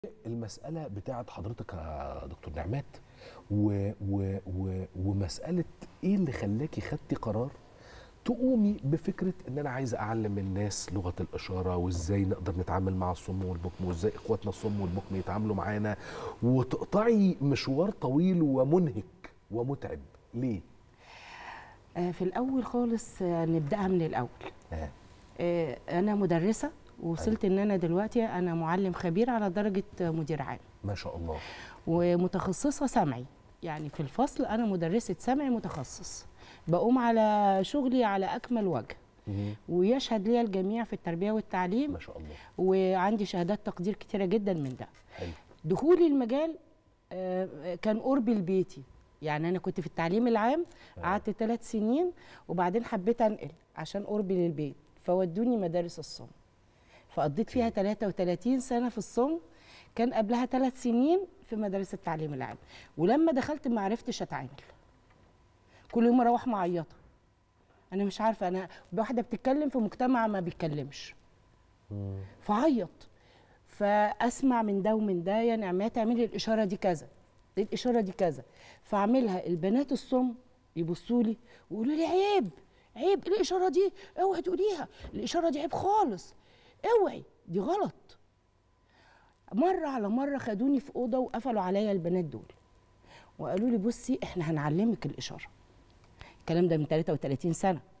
المسألة بتاعت حضرتك يا دكتور نعمات ومسألة ايه اللي خلاكي خدتي قرار تقومي بفكرة ان انا عايزة اعلم الناس لغة الاشارة وازاي نقدر نتعامل مع الصم والبكم وازاي اخواتنا الصم والبكم يتعاملوا معانا وتقطعي مشوار طويل ومنهك ومتعب ليه؟ في الأول خالص نبدأها من الأول. أنا مدرسة ووصلت إن أنا دلوقتي أنا معلم خبير على درجة مدير عام. ما شاء الله. ومتخصصة سمعي، يعني في الفصل أنا مدرسة سمعي متخصص، بقوم على شغلي على أكمل وجه. ويشهد لي الجميع في التربية والتعليم. ما شاء الله. وعندي شهادات تقدير كتيرة جدا من ده. حلو. دخولي المجال كان قربي لبيتي، يعني أنا كنت في التعليم العام قعدت 3 سنين وبعدين حبيت أنقل عشان قربي للبيت فودوني مدارس الصم، فقضيت فيها 33 سنة في الصم. كان قبلها 3 سنين في مدارس التعليم العام، ولما دخلت ما عرفتش أتعامل، كل يوم أروح معيطة، أنا مش عارفة، أنا واحدة بتتكلم في مجتمع ما بيتكلمش فعيط، فأسمع من ده ومن ده يا نعمات اعملي الإشارة دي كذا، الإشارة دي كذا، فأعملها. البنات الصم يبصوا لي ويقولوا لي عيب عيب، الإشارة دي اوعي تقوليها، الإشارة دي عيب خالص، اوعي دي غلط. مرة على مرة خدوني في أوضة وقفلوا عليا البنات دول وقالوا لي بصي احنا هنعلمك الإشارة. الكلام ده من 33 سنة.